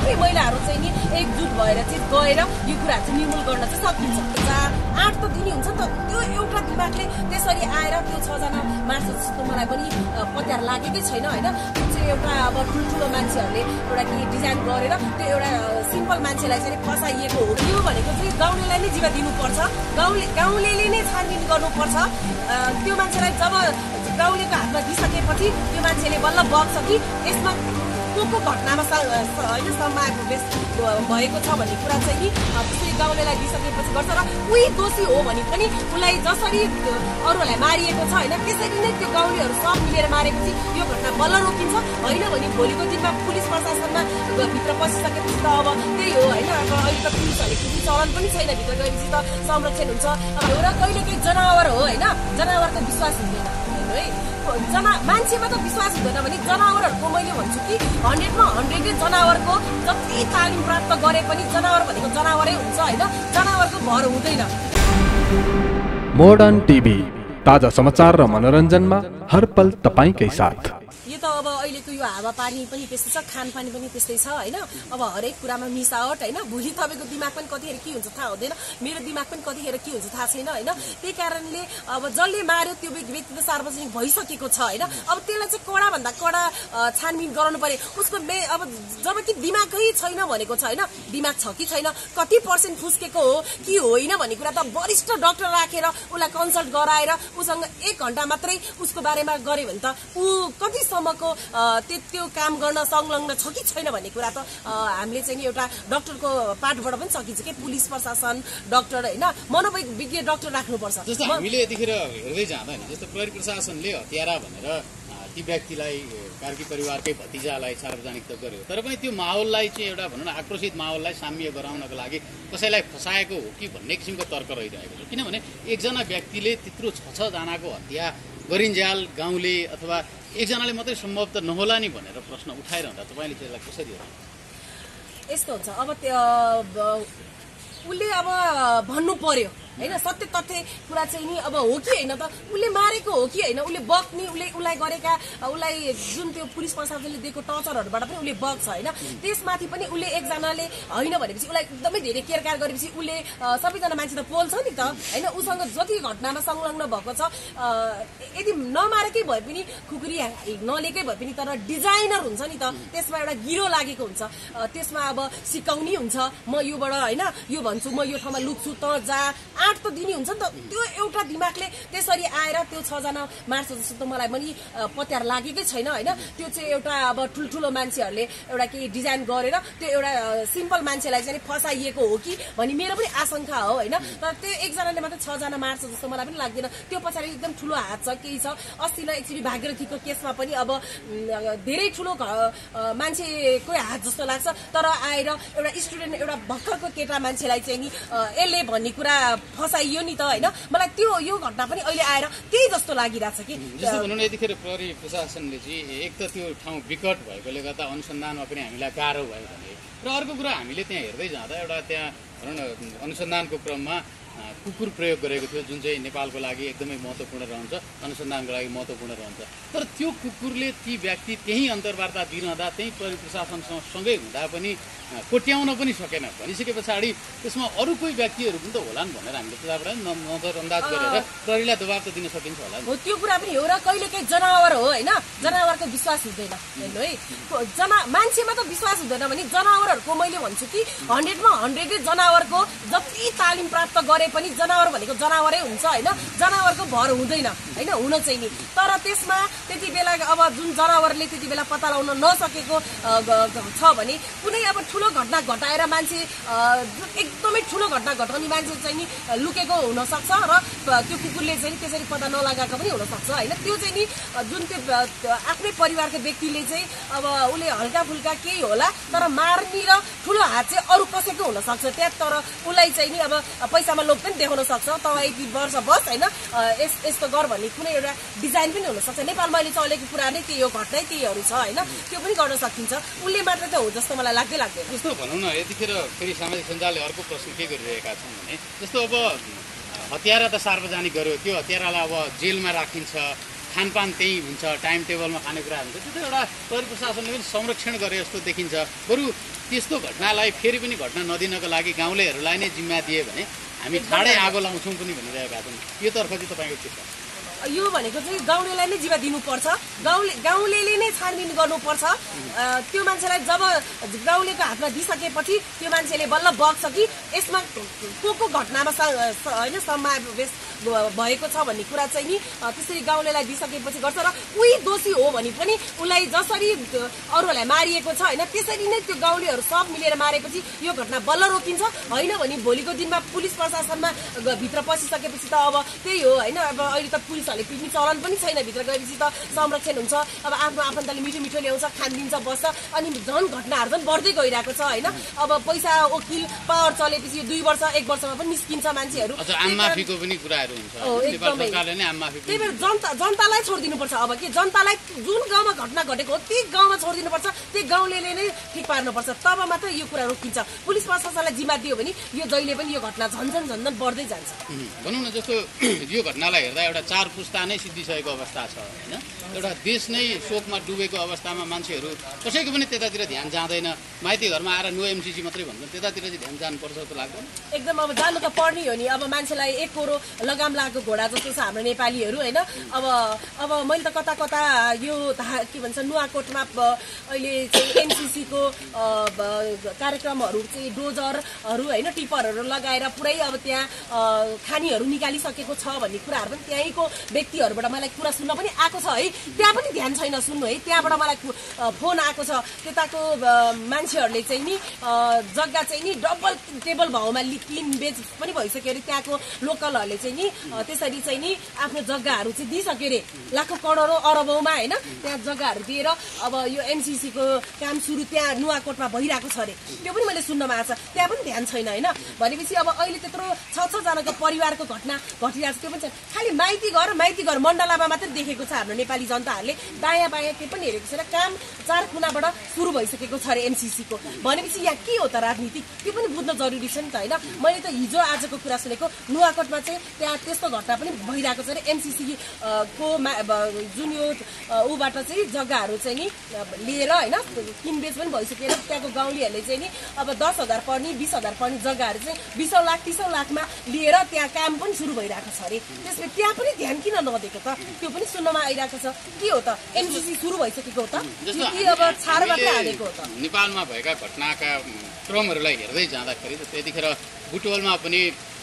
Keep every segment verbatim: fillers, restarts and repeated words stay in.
सबै महिलाहरू चाहिँ नि एकजुट भएर चाहिँ गएर यो कुरा चाहिँ निर्मूल गर्न चाहिँ सकिन्छ। आठ त दिने हुन्छ नि त, त्यो एउटा दिमागले त्यसरी आएर त्यो छजना मार्छ जस्तो मलाई पनि पत्यार लागेकै छैन होइन। त्यो चाहिँ एउटा अब ठुल्ठुलो मान्छेहरूले एउटा के डिजाइन गरेर त्यो एउटा सिम्पल मान्छेलाई चाहिँ फसाइएको हो। यो भनेको चाहिँ गाउँलेलाई नै जिम्मा दिनुपर्छ, गाउँले गाउँलेले नै छानबिन गर्नुपर्छ। त्यो मान्छेलाई जब गाउँलेको हातमा दिइसकेपछि त्यो मान्छेले बल्ल बग्छ कि यसमा को को घटनामा होइन समावेश भएको छ भन्ने कुरा चाहिँ नि त्यसरी गाउँलेलाई दिइसकेपछि गर्छ। र उही दोषी हो भने पनि उसलाई जसरी अरूहरूलाई मारिएको छ होइन त्यसरी नै त्यो गाउँलेहरू सब मिलेर मारेपछि यो घटना बल्ल रोकिन्छ। होइन भने भोलिको दिनमा पुलिस प्रशासनमा भित्र पसिसकेपछि त अब त्यही हो होइन। अब अहिले त पुलिसहरूले कुनै चलन पनि छैन, भित्र गएपछि त संरक्षण हुन्छ। एउटा कहिलेकाहीँ जनावर हो होइन, जनावरको विश्वास हुँदैन है। जना मान्छेमा त विश्वास हुँदैन भने जनावरहरूको मैले भन्छु कि हन्ड्रेडमा हन्ड्रेडै जनावरको जति तालिम प्राप्त गरे पनि जनावर भनेको जनावरै हुन्छ होइन, जनावरको भर हुँदैन। मोडर्न टिभी ताजा समाचार र मनोरञ्जनमा हर पल तपाईकै साथ। यो त अब अहिलेको यो हावापानी पनि त्यस्तै छ, खानपानी पनि त्यस्तै छ होइन। अब हरेक कुरामा मिसावट होइन। भोलि तपाईँको दिमाग पनि कतिखेर के हुन्छ थाहा हुँदैन, मेरो दिमाग पनि कतिखेर के हुन्छ थाहा छैन होइन। त्यही कारणले अब जसले मार्यो त्यो व्यक्ति त सार्वजनिक भइसकेको छ होइन। अब त्यसलाई चाहिँ कडा भन्दा कडा छानबिन गराउनु पर्यो। उसको मे अब जब कि दिमागै छैन भनेको छ होइन, दिमाग छ कि छैन, कति पर्सेन्ट फुस्केको हो कि होइन भन्ने कुरा त वरिष्ठ डक्टर राखेर उसलाई कन्सल्ट गराएर उसँग एक घन्टा मात्रै उसको बारेमा गऱ्यो भने त ऊ कतिसम्मको त्यो काम गर्न संलग्न छ कि छैन भन्ने कुरा त हामीले चाहिँ नि एउटा डक्टरको पाठबाट पनि सकिन्छ कि पुलिस प्रशासन डक्टर होइन मनोविज्ञ डक्टर राख्नुपर्छ। जस्तो हामीले यतिखेर हेर्दै जाँदा नि जस्तो प्रहरी प्रशासनले हत्यारा भनेर ती व्यक्तिलाई कार्की परिवारकै भतिजालाई सार्वजनिक त गर्यो, तर पनि त्यो माहौललाई चाहिँ एउटा भनौँ न आक्रोशित माहौललाई साम्य गराउनको लागि कसैलाई फसाएको हो कि भन्ने किसिमको तर्क रहिरहेको छ। किनभने एकजना व्यक्तिले त्यत्रो छ छजनाको हत्या गरिन्जाल गाउँले अथवा एकजनाले मात्रै सम्भव त नहोला नि भनेर प्रश्न उठाइरहँदा तपाईँले त्यसलाई कसरी हेर्नु? यस्तो हुन्छ अब उसले अब भन्नु पर्यो होइन, सत्य तथ्य कुरा चाहिँ नि अब हो कि होइन त उसले मारेको हो कि होइन, उसले बग्ने उसले उसलाई गरेका उसलाई जुन त्यो पुलिस प्रशासनले दिएको टर्चरहरूबाट पनि उसले बग्छ होइन। त्यसमाथि पनि उसले एकजनाले होइन भनेपछि उसलाई एकदमै धेरै केयरकार गरेपछि उसले सबैजना मान्छे त पोल्छ नि त होइन। उसँग जति घटनामा संलग्न भएको छ यदि नमारेकै भए पनि खुकुरी नलिएकै भए पनि तर डिजाइनर हुन्छ नि त, त्यसमा एउटा गिरो लागेको हुन्छ, त्यसमा अब सिकाउने हुन्छ म योबाट होइन यो भन्छु म यो ठाउँमा लुक्छु त जा आठ त दिने हुन्छ नि त। त्यो एउटा दिमागले त्यसरी आएर त्यो छजना मार्छ जस्तो त मलाई पनि पत्यार लागेकै छैन होइन। त्यो चाहिँ एउटा अब ठुल्ठुलो मान्छेहरूले एउटा के डिजाइन गरेर त्यो एउटा सिम्पल मान्छेलाई चाहिँ फसाइएको हो कि भन्ने मेरो पनि आशंका हो होइन। तर त्यो एकजनाले मात्रै छजना मार्छ जस्तो मलाई पनि लाग्दैन। त्यो पछाडि एकदम ठुलो हात छ केही छ। अस्तिलाई एकचोटि भागीरथीको केसमा पनि अब धेरै ठुलो मान्छेकै हात जस्तो लाग्छ, तर आएर एउटा स्टुडेन्ट एउटा भर्खरको केटा मान्छेलाई चाहिँ नि यसले भन्ने कुरा फसाइयो नि त होइन। मलाई त्यो यो घटना पनि अहिले आएर त्यही जस्तो लागिरहेछ कि जस्तो भनौँ न यतिखेर प्रहरी प्रशासनले चाहिँ एक त त्यो ठाउँ विकट भएकोले गर्दा अनुसन्धानमा पनि हामीलाई गाह्रो भयो भने, र अर्को कुरा हामीले त्यहाँ हेर्दै जाँदा एउटा त्यहाँ भनौँ न अनुसन्धानको क्रममा कुकुर प्रयोग गरेको थियो जुन चाहिँ नेपालको लागि एकदमै महत्त्वपूर्ण रहन्छ, अनुसन्धानको लागि महत्त्वपूर्ण रहन्छ। तर त्यो कुकुरले ती व्यक्ति त्यही अन्तर्वार्ता दिइरहँदा त्यही प्रहरी प्रशासनसँग सँगै हुँदा पनि कोट्याउन पनि सकेन भनिसके पछाडि त्यसमा अरू कोही व्यक्तिहरू पनि त होलान् भनेर हामीले त्यताबाट नजरअन्दाज गरेर प्रहरीलाई दबाब त दिन सकिन्छ होला हो। त्यो कुरा पनि हो र कहिलेकाहीँ जनावर हो होइन, जनावरको विश्वास हुँदैन हेर्नु है। जना मान्छेमा त विश्वास हुँदैन भने जनावरहरूको मैले भन्छु कि हन्ड्रेडमा हन्ड्रेडै जनावरको जति तालिम प्राप्त गरे पनि जनावर भनेको जनावरै हुन्छ होइन, जनावरको भर हुँदैन होइन, हुन चाहिँ नि। तर त्यसमा त्यति बेला अब जुन जनावरले त्यति बेला पत्ता लगाउन नसकेको छ भने कुनै अब ठुलो घटना घटाएर मान्छे एकदमै ठुलो घटना घटाउने मान्छे चाहिँ नि लुकेको हुनसक्छ र त्यो कुकुरले चाहिँ त्यसरी पत्ता नलगाएको पनि हुनसक्छ होइन। त्यो चाहिँ नि जुन त्यो आफ्नै परिवारको व्यक्तिले चाहिँ अब उसले हल्का फुल्का केही होला तर मार्ने र ठुलो हात चाहिँ अरू कसैको हुनसक्छ त्यहाँ। तर उसलाई चाहिँ नि अब पैसामा लोभ पनि देखाउन सक्छ, तँ यति वर्ष बस होइन यस्तो गर भन्ने कुनै एउटा डिजाइन पनि हुनसक्छ। नेपालमा अहिले चलेको कुरा नै त्यही हो, घटनै त्यहीहरू छ होइन, त्यो पनि गर्न सकिन्छ। उसले मात्र त हो जस्तो मलाई लाग्दै लाग्दैन। जस्तो भनौँ न यतिखेर फेरि सामाजिक सञ्जालले अर्को प्रश्न के गरिरहेका छन् भने जस्तो अब हत्यारा त सार्वजनिक गर्यो, त्यो हत्यारालाई अब जेलमा राखिन्छ, खानपान त्यही हुन्छ, टाइम टेबलमा खानेकुरा हुन्छ, त्यो त एउटा प्रहरी प्रशासनले पनि संरक्षण गरे जस्तो देखिन्छ। बरु त्यस्तो घटनालाई फेरि पनि घटना नदिनको लागि गाउँलेहरूलाई नै जिम्मा दिए भने हामी ठाडै आगो लाउँछौँ पनि भनिरहेका छौँ। यो तर्फ चाहिँ तपाईँको के छ? यो भनेको चाहिँ गाउँलेलाई नै जिम्मा दिनुपर्छ, गाउँले गाउँले नै छानबिन गर्नुपर्छ। त्यो मान्छेलाई जब गाउँलेको हातमा दिइसकेपछि त्यो मान्छेले बल्ल बग्छ कि यसमा को को घटनामा होइन समावेश भएको छ भन्ने कुरा चाहिँ नि त्यसरी गाउँलेलाई दिइसकेपछि गर्छ। र उही दोषी हो भने पनि उसलाई जसरी अरूहरूलाई मारिएको छ होइन त्यसरी नै त्यो गाउँलेहरू सब मिलेर मारेपछि यो घटना बल्ल रोकिन्छ। होइन भने भोलिको दिनमा पुलिस प्रशासनमा भित्र पसिसकेपछि त अब त्यही हो होइन। अब अहिले त पुलिसहरूले पिट्ने चलन पनि छैन, भित्र गएपछि त संरक्षण हुन्छ। अब आफ्नो आफन्तले मिठो मिठो ल्याउँछ, खानदिन्छ, बस्छ, अनि झन् घटनाहरू झन् बढ्दै गइरहेको छ होइन। अब पैसा वकिल पावर चलेपछि यो दुई वर्ष एक वर्षमा पनि निस्किन्छ मान्छेहरू। त्यही भएर जनता जनतालाई छोडिदिनुपर्छ। अब के जनतालाई जुन गाउँमा घटना घटेको हो त्यही गाउँमा छोडिदिनुपर्छ, त्यही गाउँले नै ठिक पार्नुपर्छ, तब मात्र यो कुरा रोकिन्छ। पुलिस प्रशासनलाई जिम्मा दियो भने यो जहिले पनि यो घटना झन् झन् झन् झन् बढ्दै जान्छ। भनौँ न, जस्तो यो घटनालाई हेर्दा एउटा चार पुस्ता नै सिद्धिसकेको अवस्था छ होइन। एउटा देश नै शोकमा डुबेको अवस्थामा मान्छेहरू कसैको पनि त्यतातिर ध्यान जाँदैन। माइती घरमा आएर नो एमसिसी मात्रै भन्छन्, त्यतातिर चाहिँ ध्यान जानुपर्छ जस्तो लाग्दैन? एकदम अब जानु त पर्ने हो नि। अब मान्छेलाई एक कोरो लगाम लागेको घोडा जस्तो छ हाम्रो नेपालीहरू होइन। अब अब मैले त कता कता यो के भन्छ नुवाकोटमा अहिले चाहिँ एनसिसीको कार्यक्रमहरू चाहिँ डोजरहरू होइन टिपरहरू लगाएर पुरै अब त्यहाँ खानीहरू निकालिसकेको छ भन्ने कुराहरू पनि त्यहीँको व्यक्तिहरूबाट मलाई कुरा सुन्न पनि आएको छ है। त्यहाँ पनि ध्यान छैन सुन्नु है। त्यहाँबाट मलाई फोन आएको छ, त्यताको मान्छेहरूले चाहिँ नि जग्गा चाहिँ नि डबल टेबल भाउमा किन बेच पनि भइसक्यो अरे। त्यहाँको लोकलहरूले चाहिँ नि त्यसरी चाहिँ नि आफ्नो जग्गाहरू चाहिँ दिइसक्यो अरे, लाखौँ करोडौँ अरबौँमा होइन। त्यहाँ जग्गाहरू दिएर अब यो एमसिसीको काम सुरु त्यहाँ नुवाकोटमा भइरहेको छ अरे। त्यो पनि मैले सुन्नमा आएको छ, त्यहाँ पनि ध्यान छैन होइन। भनेपछि अब अहिले त्यत्रो छ छजनाको परिवारको घटना घटिरहेको छ, त्यो पनि छ। खालि माइती घर माइती घर मण्डलामा मात्रै देखेको छ हाम्रो नेपाली जनताहरूले, दायाँ बायाँ के पनि हेरेको छैन। काम चार कुनाबाट सुरु भइसकेको छ अरे एमसिसीको। भनेपछि यहाँ के हो त राजनीति, त्यो पनि बुझ्न जरुरी छ नि त होइन। मैले त हिजो आजको कुरा सुनेको, नुवाकोटमा चाहिँ त्यहाँ त्यस्तो घटना पनि भइरहेको छ अरे। एमसिसी को जुन यो ऊबाट चाहिँ जग्गाहरू चाहिँ नि लिएर होइन किनबेच पनि भइसकेर त्यहाँको गाउँलेहरूले चाहिँ नि अब दस हजार पर्ने बिस हजार पर्ने जग्गाहरू चाहिँ बिसौँ लाख तिसौँ लाखमा लिएर त्यहाँ काम पनि सुरु भइरहेको छ अरे। त्यसले त्यहाँ पनि ध्यान किन नदिएको त, त्यो पनि सुन्नमा आइरहेको छ। के हो त एमसिसी सुरु भइसकेको हो त कि अब छाडो मात्रै हालेको हो त? नेपालमा भएका घटनाका क्रमहरूलाई हेर्दै जाँदाखेरि त्यतिखेर बुटवलमा पनि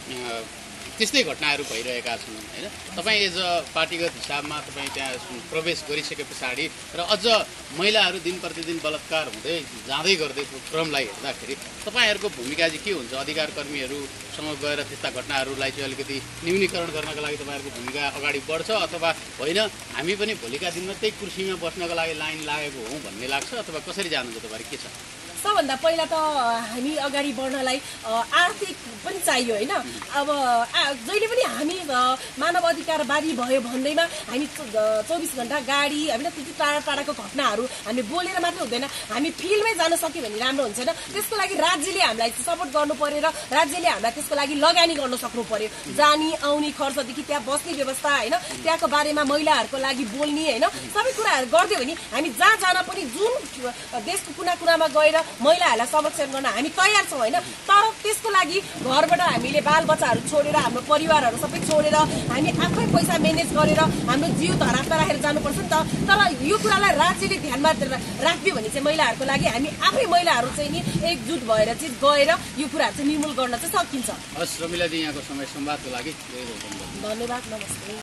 त्यस्तै घटनाहरू भइरहेका छन् होइन। तपाईँ एज अ पार्टीगत हिसाबमा तपाईँ त्यहाँ प्रवेश गरिसके पछाडि र अझ महिलाहरू दिन प्रतिदिन बलात्कार हुँदै जाँदै गर्दैको क्रमलाई हेर्दाखेरि तपाईँहरूको भूमिका चाहिँ के हुन्छ? अधिकार कर्मीहरूसँग गएर त्यस्ता घटनाहरूलाई चाहिँ अलिकति न्यूनीकरण गर्नका लागि तपाईँहरूको भूमिका अगाडि बढ्छ अथवा होइन हामी पनि भोलिका दिनमा त्यही कुर्सीमा बस्नको लागि लाइन लागेको हौँ भन्ने लाग्छ अथवा कसरी जानुहुन्छ तपाईँ? के छ? सबभन्दा पहिला त हामी अगाडि बढ्नलाई आर्थिक पनि चाहियो होइन। अब जहिले पनि हामी मानव अधिकारवादी भयो भन्दैमा हामी चौबिस घन्टा गाडी होइन त्यति टाढा टाढाको घटनाहरू हामी बोलेर मात्रै हुँदैन, हामी फिल्डमै जान सक्यो भने राम्रो हुन्छ होइन। त्यसको लागि राज्यले हामीलाई सपोर्ट गर्नु पर्यो र राज्यले हामीलाई त्यसको लागि लगानी गर्न सक्नु पर्यो। जाने आउने खर्चदेखि त्यहाँ बस्ने व्यवस्था होइन, त्यहाँको बारेमा महिलाहरूको लागि बोल्ने होइन, सबै कुराहरू गरिदियो भने हामी जहाँ जान पनि जुन देशको कुना कुनामा गएर महिलाहरूलाई संरक्षण गर्न हामी तयार छौँ होइन। तर त्यसको लागि घरबाट हामीले बालबच्चाहरू छोडेर हाम्रो परिवारहरू सबै छोडेर हामी आफै पैसा म्यानेज गरेर हाम्रो जिउ धरापमा राखेर जानुपर्छ नि त। तर यो कुरालाई राज्यले ध्यानमा राखिदियो भने चाहिँ महिलाहरूको लागि हामी आफै महिलाहरू चाहिँ नि एकजुट भएर चाहिँ गएर यो कुराहरू चाहिँ निर्मूल गर्न चाहिँ सकिन्छ। हस् रमिलाजी, यहाँको समय संवादको लागि धन्यवाद, नमस्ते।